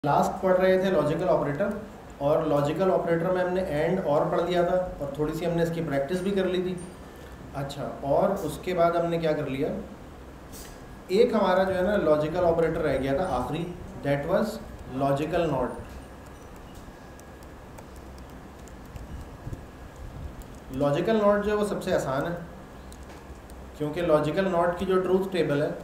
Last पढ़ रहे थे लॉजिकल ऑपरेटर, और लॉजिकल ऑपरेटर में हमने एंड और पढ़ लिया था और थोड़ी सी हमने इसकी प्रैक्टिस भी कर ली थी। अच्छा, और उसके बाद हमने क्या कर लिया, एक हमारा जो है ना लॉजिकल ऑपरेटर रह गया था आखिरी, that was logical not. Logical not जो है वो सबसे आसान है, क्योंकि लॉजिकल नॉट की जो ट्रूथ टेबल है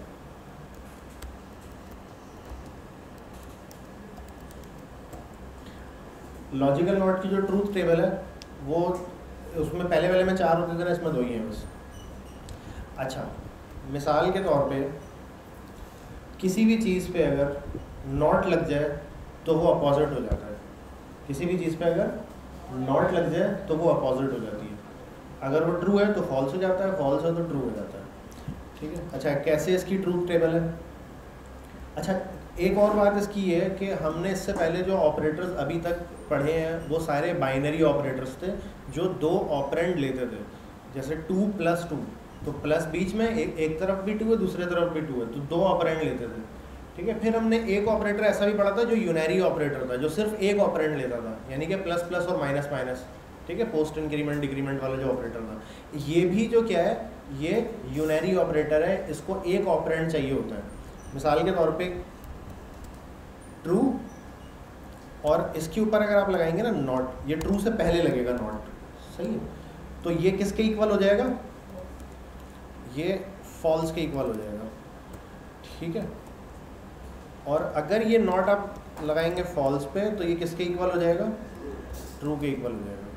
लॉजिकल नॉट की जो ट्रूथ टेबल है वो उसमें पहले वाले में 4 होते थे ना, इसमें 2 ही हैं बस। अच्छा, मिसाल के तौर पे किसी भी चीज़ पे अगर नॉट लग जाए तो वो अपोजिट हो जाता है। किसी भी चीज़ पे अगर नॉट लग जाए तो वो अपोजिट हो जाती है। अगर वो ट्रू है तो फॉल्स हो जाता है, फॉल्स है तो ट्रू हो जाता है। ठीक है। अच्छा, कैसे इसकी ट्रूथ टेबल है? अच्छा, एक और बात इसकी ये है कि हमने इससे पहले जो ऑपरेटर्स अभी तक पढ़े हैं वो सारे बाइनरी ऑपरेटर्स थे जो 2 ऑपरेंड लेते थे। जैसे 2 + 2, तो प्लस बीच में एक तरफ भी 2 है, दूसरे तरफ भी 2 है, तो 2 ऑपरेंड लेते थे। ठीक है। फिर हमने एक ऑपरेटर ऐसा भी पढ़ा था जो यूनरी ऑपरेटर था, जो सिर्फ एक ऑपरेंड लेता था, यानी कि प्लस प्लस और माइनस माइनस। ठीक है, पोस्ट इंक्रीमेंट डिक्रीमेंट वाला जो ऑपरेटर था, ये भी जो क्या है, ये यूनरी ऑपरेटर है, इसको एक ऑपरेंड चाहिए होता है। मिसाल के तौर पे ट्रू, और इसके ऊपर अगर आप लगाएंगे ना नॉट, ये ट्रू से पहले लगेगा नॉट, सही है, तो ये किसके इक्वल हो जाएगा? ये फॉल्स के इक्वल हो जाएगा। ठीक है। और अगर ये नॉट आप लगाएंगे फॉल्स पे तो ये किसके इक्वल हो जाएगा? ट्रू के इक्वल हो जाएगा।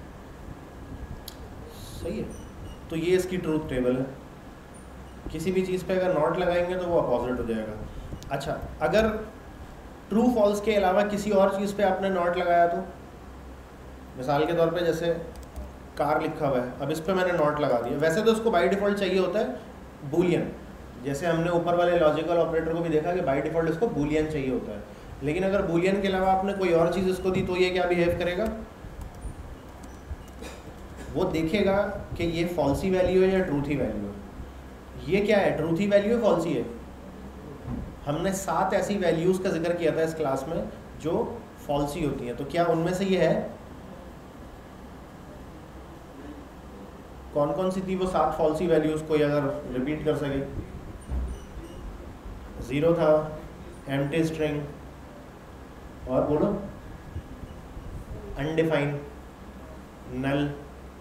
सही है। तो ये इसकी ट्रूथ टेबल है। किसी भी चीज़ पे अगर नॉट लगाएंगे तो वो अपोजिट हो जाएगा। अच्छा, अगर ट्रू फॉल्स के अलावा किसी और चीज़ पे आपने नॉट लगाया तो, मिसाल के तौर पे जैसे कार लिखा हुआ है, अब इस पे मैंने नॉट लगा दिया। वैसे तो उसको बाय डिफ़ॉल्ट चाहिए होता है बूलियन, जैसे हमने ऊपर वाले लॉजिकल ऑपरेटर को भी देखा कि बाय डिफ़ॉल्ट इसको बूलियन चाहिए होता है। लेकिन अगर बूलियन के अलावा आपने कोई और चीज़ इसको दी तो ये क्या बिहेव करेगा? वो देखेगा कि ये फॉल्सी वैल्यू है या ट्रूथी वैल्यू है। ये क्या है, ट्रूथी वैल्यू है, फॉल्सी है? हमने 7 ऐसी वैल्यूज़ का जिक्र किया था इस क्लास में जो फॉल्सी होती हैं, तो क्या उनमें से ये है? कौन कौन सी थी वो 7 फॉल्सी वैल्यूज़? कोई अगर रिपीट कर सके। 0 था, एम्प्टी स्ट्रिंग, और बोलो, अनडिफाइंड, नल,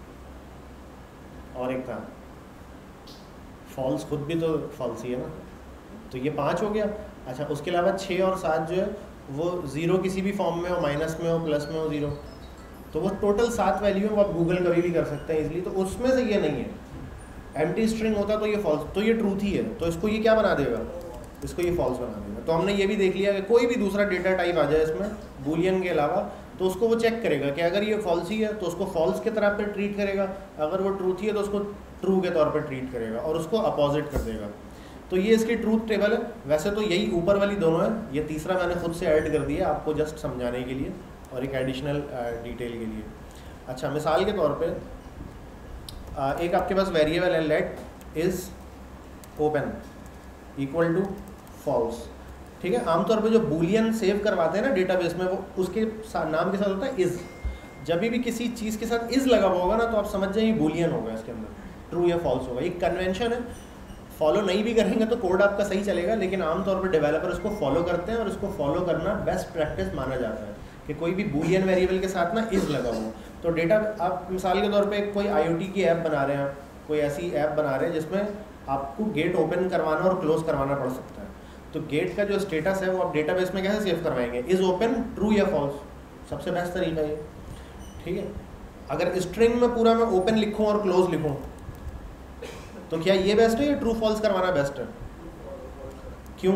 और एक था फॉल्स, खुद भी तो फॉल्सी है ना, तो ये 5 हो गया। अच्छा, उसके अलावा 6 और 7 जो है वो 0 किसी भी फॉर्म में हो, माइनस में हो, प्लस में हो, 0, तो वो टोटल 7 वैल्यू है। वो आप गूगल कभी भी कर सकते हैं इसलिए, तो उसमें से ये नहीं है। एम्प्टी स्ट्रिंग होता तो ये फॉल्स, तो ये ट्रूथ ही है, तो इसको ये क्या बना देगा? इसको ये फॉल्स बना देगा। तो हमने ये भी देख लिया कि कोई भी दूसरा डेटा टाइप आ जाए इसमें बूलियन के अलावा, तो उसको वो चेक करेगा कि अगर ये फॉल्स ही है तो उसको फॉल्स के तरह पे ट्रीट करेगा, अगर वो ट्रूथ ही है तो उसको ट्रू के तौर पर ट्रीट करेगा और उसको अपोजिट कर देगा। तो ये इसकी ट्रूथ टेबल है। वैसे तो यही ऊपर वाली दोनों है, ये तीसरा मैंने खुद से ऐड कर दिया आपको जस्ट समझाने के लिए और एक एडिशनल डिटेल के लिए। अच्छा, मिसाल के तौर पे एक आपके पास वेरिएबल है, let is open equal to false. ठीक है। आमतौर पे जो बूलियन सेव करवाते हैं ना डेटाबेस में, वो उसके नाम के साथ होता है इज़। जब भी किसी चीज़ के साथ इज़ लगा हुआ होगा ना, तो आप समझ जाइए बूलियन होगा, इसके अंदर ट्रू या फॉल्स होगा। एक कन्वेंशन है, फॉलो नहीं भी करेंगे तो कोड आपका सही चलेगा, लेकिन आमतौर पर डेवलपर इसको फॉलो करते हैं और इसको फॉलो करना बेस्ट प्रैक्टिस माना जाता है कि कोई भी बूलियन वेरिएबल के साथ ना इज़ लगा हो। तो डेटा, आप मिसाल के तौर पे कोई IoT की ऐप बना रहे हैं, कोई ऐसी ऐप बना रहे हैं जिसमें आपको गेट ओपन करवाना और क्लोज करवाना पड़ सकता है, तो गेट का जो स्टेटस है वो आप डेटाबेस में कैसे सेव करवाएंगे? इज़ ओपन ट्रू या फॉल्स, सबसे बेस्ट तरीका है। ठीक है। अगर स्ट्रिंग में पूरा मैं ओपन लिखूँ और क्लोज लिखूँ तो क्या ये बेस्ट है या ट्रू फॉल्स करवाना बेस्ट है? क्यों?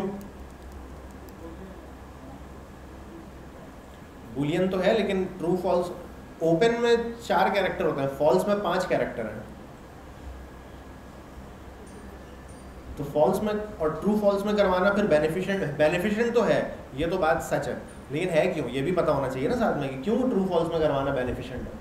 बूलियन तो है लेकिन ट्रू फॉल्स, ओपन में 4 कैरेक्टर होते हैं, फॉल्स में 5 कैरेक्टर हैं। तो फॉल्स में और ट्रू फॉल्स में करवाना फिर बेनिफिशिएंट तो है, ये तो बात सच है, लेकिन है क्यों ये भी पता होना चाहिए ना साथ में कि क्यों ट्रू फॉल्स में करवाना बेनिफिशिएंट है।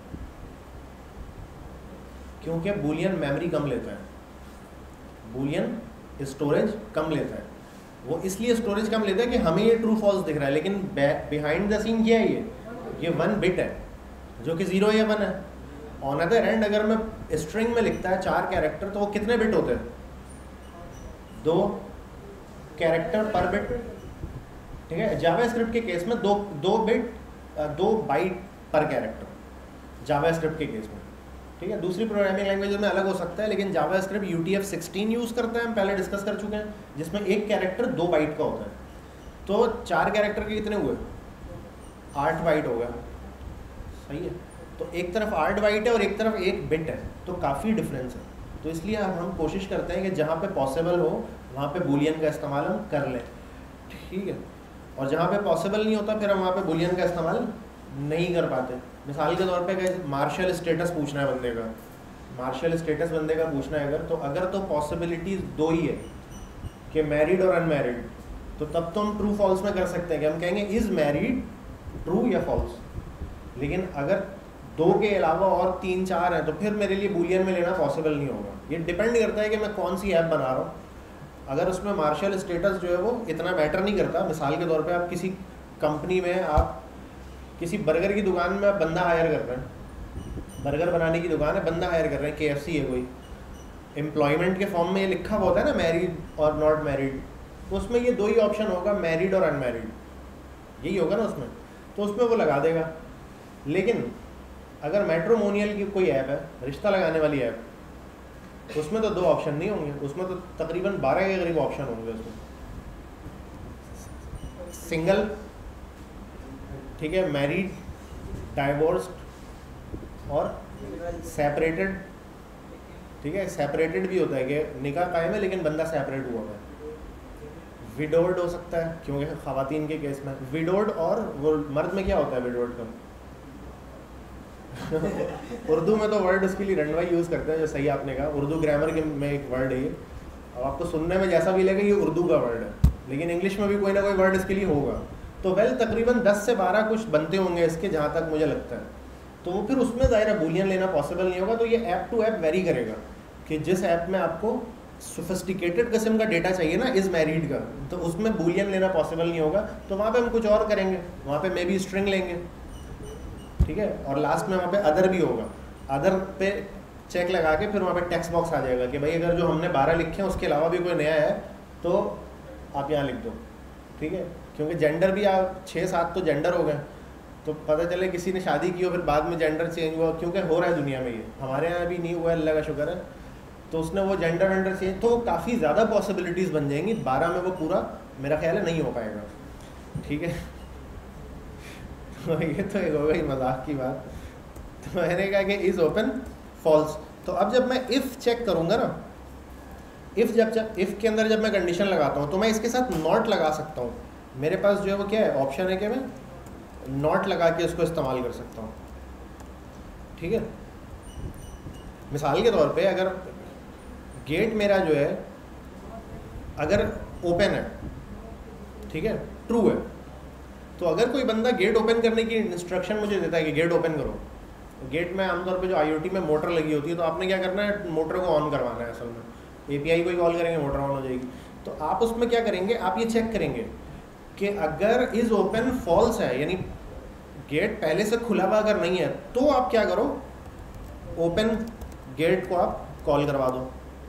क्योंकि बूलियन मेमोरी कम लेता है, बूलियन स्टोरेज कम लेता है। वो इसलिए स्टोरेज कम लेता है कि हमें ये ट्रू फॉल्स दिख रहा है, लेकिन बिहाइंड द सीन क्या है, ये 1 बिट है जो कि 0 या 1 है। ऑन अदर एंड अगर मैं स्ट्रिंग में लिखता है 4 कैरेक्टर, तो वो कितने बिट होते हैं, 2 कैरेक्टर पर बिट, ठीक है। जावास्क्रिप्ट के केस में 2 बाइट पर कैरेक्टर, जावास्क्रिप्ट के केस में, ठीक है। दूसरी प्रोग्रामिंग लैंग्वेज में अलग हो सकता है, लेकिन जावास्क्रिप्ट UTF-16 यूज़ करता है, हम पहले डिस्कस कर चुके हैं, जिसमें एक कैरेक्टर 2 बाइट का होता है। तो 4 कैरेक्टर के कितने हुए, 8 बाइट हो गया, सही है। तो एक तरफ 8 बाइट है और एक तरफ 1 बिट है, तो काफ़ी डिफरेंस है। तो इसलिए हम कोशिश करते हैं कि जहाँ पे पॉसिबल हो वहाँ पे बूलियन का इस्तेमाल हम कर लें, ठीक है। और जहाँ पे पॉसिबल नहीं होता फिर हम वहाँ पे बूलियन का इस्तेमाल नहीं कर पाते। मिसाल के तौर पे मार्शल स्टेटस पूछना है बंदे का, मार्शल स्टेटस बंदे का पूछना है अगर तो पॉसिबिलिटीज़ 2 ही है कि मैरिड और अनमैरिड, तो तब तो हम ट्रू फॉल्स में कर सकते हैं कि हम कहेंगे इज़ मैरिड ट्रू या फॉल्स। लेकिन अगर 2 के अलावा और 3-4 हैं तो फिर मेरे लिए बूलियन में लेना पॉसिबल नहीं होगा। ये डिपेंड करता है कि मैं कौन सी ऐप बना रहा हूँ। अगर उसमें मार्शल स्टेटस जो है वो इतना मैटर नहीं करता, मिसाल के तौर पे आप किसी कंपनी में, आप किसी बर्गर की दुकान में आप बंदा हायर कर रहे हैं, बर्गर बनाने की दुकान है, बंदा हायर कर रहे हैं, KFC है कोई, एम्प्लॉयमेंट के फॉर्म में ये लिखा हुआ होता है ना मैरिड और नॉट मैरिड, तो उसमें ये 2 ही ऑप्शन होगा, मैरिड और अनमैरिड, यही होगा ना उसमें, तो उसमें वो लगा देगा। लेकिन अगर मैट्रिमोनियल की कोई ऐप है, रिश्ता लगाने वाली ऐप, उसमें तो 2 ऑप्शन नहीं होंगे, उसमें तो तकरीबन 12 के करीब ऑप्शन होंगे उसमें। सिंगल, ठीक है, मैरिड, डाइवोर्स्ड और सेपरेटेड, ठीक है। सेपरेटेड भी होता है कि निकाह कायम है लेकिन बंदा सेपरेट हुआ है। विडोड हो सकता है क्योंकि ख़वातीन के केस में विडोड, और वो मर्द में क्या होता है विडोड का उर्दू में तो वर्ड उसके लिए रंडवाई यूज़ करते हैं, जो सही आपने कहा, उर्दू ग्रामर के में एक वर्ड है ये। अब आपको सुनने में जैसा भी लगे ये उर्दू का वर्ड है, लेकिन इंग्लिश में भी कोई ना कोई वर्ड इसके लिए होगा। तो तकरीबन 10 से 12 कुछ बनते होंगे इसके, जहाँ तक मुझे लगता है। तो वो फिर उसमें ज़ाहिर है बूलियन लेना पॉसिबल नहीं होगा। तो ये ऐप टू ऐप वेरी करेगा कि जिस ऐप में आपको सोफिस्टिकेटेड किस्म का डेटा चाहिए ना, इज़ मैरिड का, तो उसमें बूलियन लेना पॉसिबल नहीं होगा। तो वहाँ पे हम कुछ और करेंगे, वहाँ पे मे बी स्ट्रिंग लेंगे, ठीक है। और लास्ट में वहाँ पे अदर भी होगा, अदर पे चेक लगा के फिर वहाँ पे टेक्स्ट बॉक्स आ जाएगा कि भाई अगर जो हमने 12 लिखे हैं उसके अलावा भी कोई नया है तो आप यहाँ लिख दो, ठीक है। क्योंकि जेंडर भी आप 6-7 तो जेंडर हो गए, तो पता चले किसी ने शादी की हो फिर बाद में जेंडर चेंज हुआ, क्योंकि हो रहा है दुनिया में ये, हमारे यहाँ भी नहीं हुआ है अल्लाह का शुक्र है। तो उसने वो जेंडर चेंज, तो काफ़ी ज़्यादा पॉसिबिलिटीज़ बन जाएंगी। 12 में वो पूरा मेरा ख्याल है नहीं हो पाएगा, ठीक है। तो ये तो एक हो गई मजाक की बात। तो मैंने कहा कि इज़ ओपन फॉल्स। तो अब जब मैं इफ़ चेक करूँगा ना, इफ़ के अंदर जब मैं कंडीशन लगाता हूँ तो मैं इसके साथ नॉट लगा सकता हूँ। मेरे पास जो है वो क्या है, ऑप्शन है कि मैं नॉट लगा के इसको इस्तेमाल कर सकता हूँ, ठीक है। मिसाल के तौर पे अगर गेट मेरा जो है अगर ओपन है, ठीक है, ट्रू है, तो अगर कोई बंदा गेट ओपन करने की इंस्ट्रक्शन मुझे देता है कि गेट ओपन करो, तो गेट में आमतौर पे जो IoT में मोटर लगी होती है, तो आपने क्या करना है, मोटर को ऑन करवाना है। असल में API को ही कॉल करेंगे, मोटर ऑन हो जाएगी। तो आप उसमें क्या करेंगे, आप ये चेक करेंगे कि अगर इज़ ओपन फॉल्स है, यानी गेट पहले से खुला हुआ अगर नहीं है, तो आप क्या करो, ओपन गेट को आप कॉल करवा दो,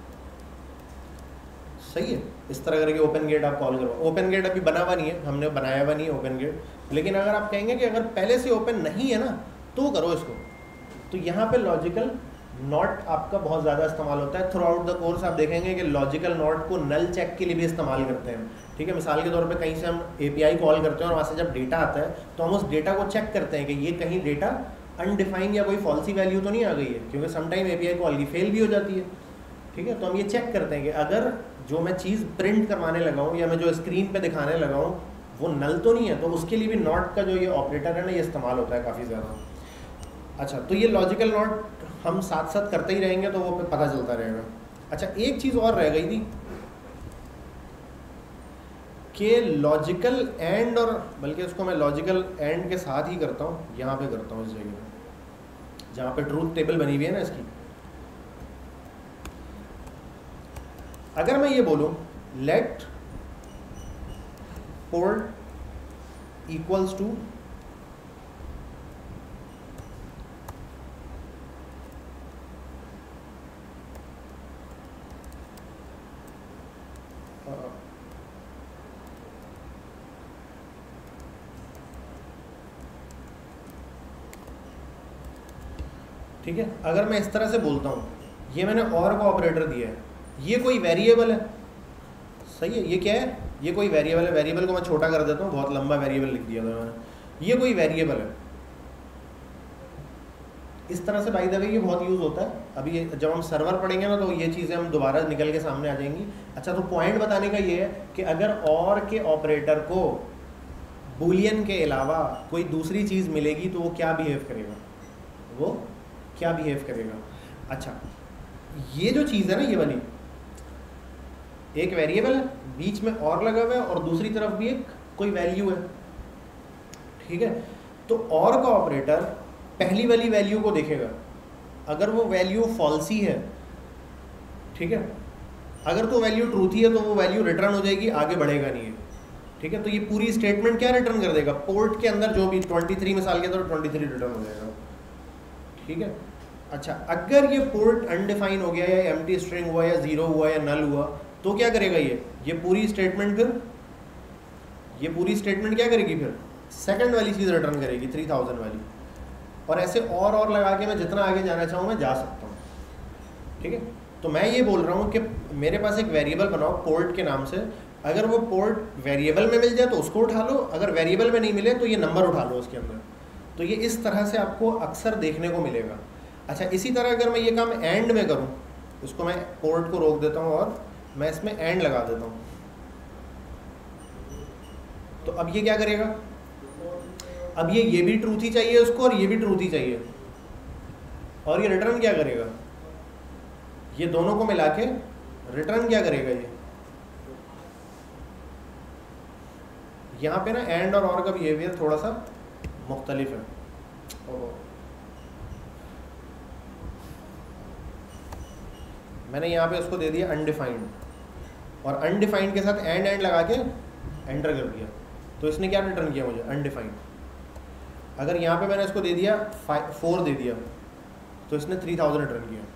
सही है। इस तरह करके ओपन गेट आप कॉल करो। ओपन गेट अभी बना हुआ नहीं है, हमने बनाया हुआ नहीं है ओपन गेट, लेकिन अगर आप कहेंगे कि अगर पहले से ओपन नहीं है ना तो करो इसको, तो यहाँ पे लॉजिकल नॉट आपका बहुत ज़्यादा इस्तेमाल होता है। थ्रू आउट द कोर्स आप देखेंगे कि लॉजिकल नॉट को नल चेक के लिए भी इस्तेमाल करते हैं, ठीक है। मिसाल के तौर पे कहीं से हम API कॉल करते हैं और वहाँ से जब डेटा आता है तो हम उस डेटा को चेक करते हैं कि ये कहीं डेटा अनडिफाइंड या कोई फॉल्सी वैल्यू तो नहीं आ गई है, क्योंकि समटाइम API कॉल की फेल भी हो जाती है, ठीक है। तो हम ये चेक करते हैं कि अगर जो मैं चीज़ प्रिंट करवाने लगा हूँ या मैं जो स्क्रीन पे दिखाने लगा हूँ वो नल तो नहीं है, तो उसके लिए भी नॉट का जो ये ऑपरेटर है ना, ये इस्तेमाल होता है काफ़ी ज़्यादा। अच्छा, तो ये लॉजिकल नॉट हम साथ साथ करते ही रहेंगे तो वो पता चलता रहेगा। अच्छा, एक चीज़ और रह गई थी कि लॉजिकल एंड, और बल्कि उसको मैं लॉजिकल एंड के साथ ही करता हूँ, यहाँ पे करता हूँ इस जगह पे जहाँ पे ट्रूथ टेबल बनी हुई है ना इसकी। अगर मैं ये बोलूँ लेट पोर्ट इक्वल्स टू ठीक है। अगर मैं इस तरह से बोलता हूँ, ये मैंने और का ऑपरेटर दिया है, ये कोई वेरिएबल है, सही है, ये क्या है, ये कोई वेरिएबल है, वेरिएबल को मैं छोटा कर देता हूँ, बहुत लंबा वेरिएबल लिख दिया था मैंने, ये कोई वेरिएबल है। इस तरह से बाय द वे ये बहुत यूज़ होता है। अभी जब हम सर्वर पढ़ेंगे ना तो ये चीज़ें हम दोबारा निकल के सामने आ जाएंगी। अच्छा, तो पॉइंट बताने का ये है कि अगर और के ऑपरेटर को बूलियन के अलावा कोई दूसरी चीज़ मिलेगी तो वो क्या बिहेव करेगा, वो क्या बिहेव करेगा। अच्छा, ये जो चीज़ है ना, ये वाली एक वेरिएबल है, बीच में और लगा हुआ है और दूसरी तरफ भी एक कोई वैल्यू है, ठीक है। तो और का ऑपरेटर पहली वाली वैल्यू को देखेगा, अगर वो वैल्यू फॉल्सी है, ठीक है, अगर तो वैल्यू ट्रूथी है तो वो वैल्यू रिटर्न हो जाएगी, आगे बढ़ेगा नहीं है, ठीक है। तो ये पूरी स्टेटमेंट क्या रिटर्न कर देगा, पोर्ट के अंदर जो भी 23 मिसाल के तौर 23 रिटर्न हो जाएगा, ठीक है। अच्छा, अगर ये पोर्ट अनडिफाइन हो गया या एम्प्टी स्ट्रिंग हुआ या जीरो हुआ या नल हुआ तो क्या करेगा ये पूरी स्टेटमेंट, फिर ये पूरी स्टेटमेंट क्या करेगी, फिर सेकंड वाली चीज़ रिटर्न करेगी 3000 वाली, और ऐसे और लगा के मैं जितना आगे जाना चाहूँ मैं जा सकता हूँ, ठीक है। तो मैं ये बोल रहा हूँ कि मेरे पास एक वेरिएबल बनाओ पोर्ट के नाम से, अगर वो पोर्ट वेरिएबल में मिल जाए तो उसको उठा लो, अगर वेरिएबल में नहीं मिले तो ये नंबर उठा लो उसके अंदर। तो ये इस तरह से आपको अक्सर देखने को मिलेगा। अच्छा, इसी तरह अगर मैं ये काम एंड में करूँ, इसको मैं पोर्ट को रोक देता हूँ और मैं इसमें एंड लगा देता हूँ, तो अब ये क्या करेगा, अब ये भी ट्रूथ ही चाहिए उसको और ये भी ट्रूथ ही चाहिए, और ये रिटर्न क्या करेगा, ये दोनों को मिला के रिटर्न क्या करेगा, ये यहाँ पे ना एंड और का बिहेवियर थोड़ा सा मुख्तलिफ है। मैंने यहाँ पे उसको दे दिया अनडिफाइंड, और अनडिफाइंड के साथ एंड लगा के एंटर कर दिया, तो इसने क्या रिटर्न किया मुझे, अनडिफाइंड। अगर यहाँ पे मैंने इसको दे दिया 4 दे दिया तो इसने 3000 रिटर्न किया।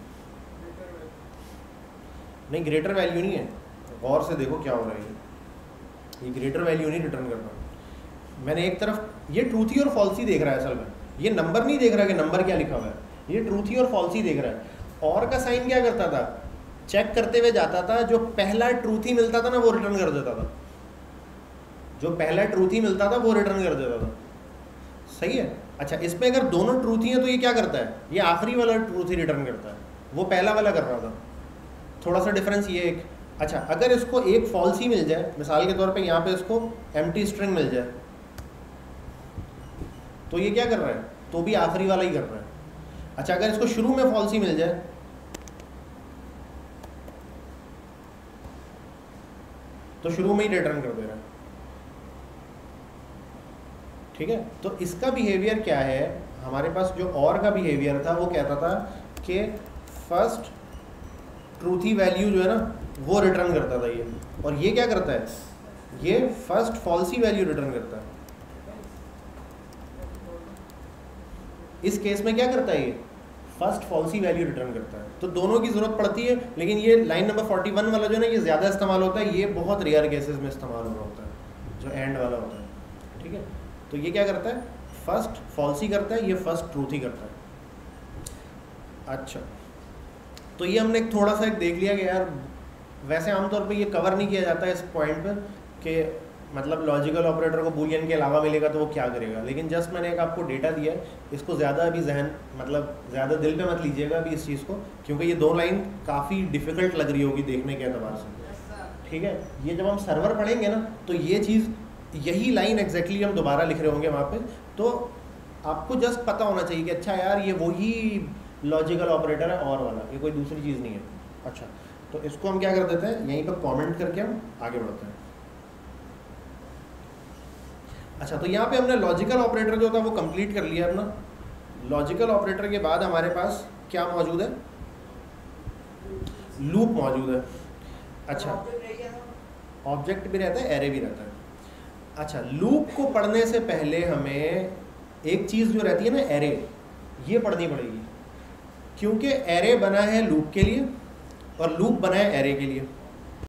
नहीं, ग्रेटर वैल्यू नहीं है, गौर से देखो क्या हो रहा है, ये ग्रेटर वैल्यू नहीं रिटर्न करता। मैंने एक तरफ ये ट्रूथी और फॉल्सी देख रहा है, असल में ये नंबर नहीं देख रहा कि नंबर क्या लिखा हुआ है, ये ट्रूथी और फॉल्सी देख रहा है। और का साइन क्या करता था, चेक करते हुए जाता था, जो पहला ट्रूथी मिलता था ना वो रिटर्न कर देता था, जो पहला ट्रूथी मिलता था वो रिटर्न कर देता था, सही है। अच्छा, इसमें अगर दोनों ट्रूथी हैं तो ये क्या करता है, ये आखिरी वाला ट्रूथी रिटर्न करता है, वो पहला वाला कर रहा था, थोड़ा सा डिफरेंस ये एक। अच्छा, अगर इसको एक फॉल्सी मिल जाए, मिसाल के तौर पे यहाँ पे इसको एम्प्टी स्ट्रिंग मिल जाए, तो ये क्या कर रहा है, तो भी आखिरी वाला ही कर रहा है। अच्छा, अगर इसको शुरू में फॉल्सी मिल जाए तो शुरू में ही रिटर्न कर दे रहा है, ठीक है। तो इसका बिहेवियर क्या है, हमारे पास जो और का बिहेवियर था वो कहता था कि फर्स्ट ट्रूथी वैल्यू जो है ना वो रिटर्न करता था ये, और ये क्या करता है, ये फर्स्ट फॉल्सी वैल्यू रिटर्न करता है। इस केस में क्या करता है, ये फर्स्ट फॉल्सी वैल्यू रिटर्न करता है। तो दोनों की ज़रूरत पड़ती है, लेकिन ये लाइन नंबर 41 वाला जो है ना, ये ज़्यादा इस्तेमाल होता है, ये बहुत रेयर केसेस में इस्तेमाल हो रहा होता है, जो एंड वाला होता है, ठीक है। तो ये क्या करता है, फर्स्ट फॉल्सी करता है, ये फर्स्ट ट्रूथ ही करता है। अच्छा, तो ये हमने थोड़ा सा देख लिया कि यार वैसे आमतौर पे ये कवर नहीं किया जाता है इस पॉइंट पर कि मतलब लॉजिकल ऑपरेटर को बूलियन के अलावा मिलेगा तो वो क्या करेगा, लेकिन जस्ट मैंने एक आपको डेटा दिया है, इसको ज़्यादा अभी जहन मतलब ज़्यादा दिल पे मत लीजिएगा अभी इस चीज़ को, क्योंकि ये 2 लाइन काफ़ी डिफ़िकल्ट लग रही होगी देखने के एतबार से, ठीक है। ये जब हम सर्वर पढ़ेंगे ना तो ये चीज़, यही लाइन एग्जैक्टली हम दोबारा लिख रहे होंगे वहाँ पर, तो आपको जस्ट पता होना चाहिए कि अच्छा यार ये वही लॉजिकल ऑपरेटर है और वाला, ये कोई दूसरी चीज़ नहीं है। अच्छा, तो इसको हम क्या कर देते हैं, यहीं पर कमेंट करके हम आगे बढ़ते हैं। अच्छा, तो यहाँ पे हमने लॉजिकल ऑपरेटर जो था वो कंप्लीट कर लिया अपना। लॉजिकल ऑपरेटर के बाद हमारे पास क्या मौजूद है, लूप मौजूद है। अच्छा, ऑब्जेक्ट भी रहता है, एरे भी रहता है। अच्छा, लूप को पढ़ने से पहले हमें एक चीज़ जो रहती है ना, एरे, ये पढ़नी पड़ेगी, क्योंकि एरे बना है लूप के लिए और लूप बना है एरे के लिए।